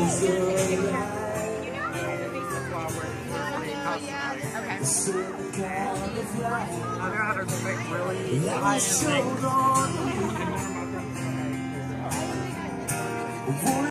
I know how to make really high-end things.